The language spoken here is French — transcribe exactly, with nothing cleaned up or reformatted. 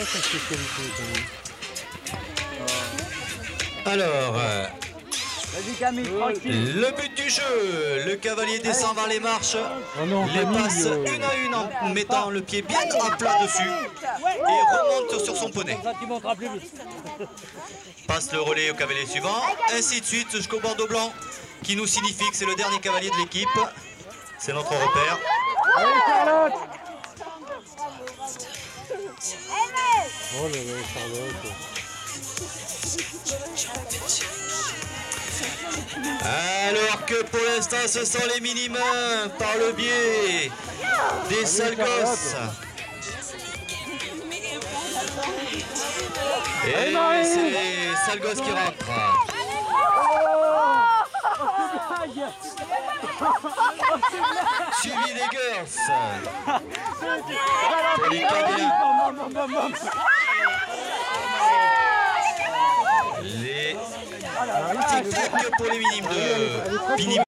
sa spécialité quand même. Alors, euh, Vas-y Camille, tranquille. le but du jeu, le cavalier descend vers les marches, Oh non, les Camille, passe euh, une à une en mettant le pied bien à plat dessus et remonte sur son poney. Ça, tu monteras plus vite. Passe le relais au cavalier suivant, ainsi de suite jusqu'au bandeau blanc qui nous signifie que c'est le dernier cavalier de l'équipe. C'est notre repère. Allez Charlotte. Oh là là, Charlotte. Alors que pour l'instant ce sont les mini-mains par le biais des sales gosses. Et c'est les sales gosses qui rentrent. Suivi des girls. Pour les Canadiens. Les tic-tac pour les minimes de Pini.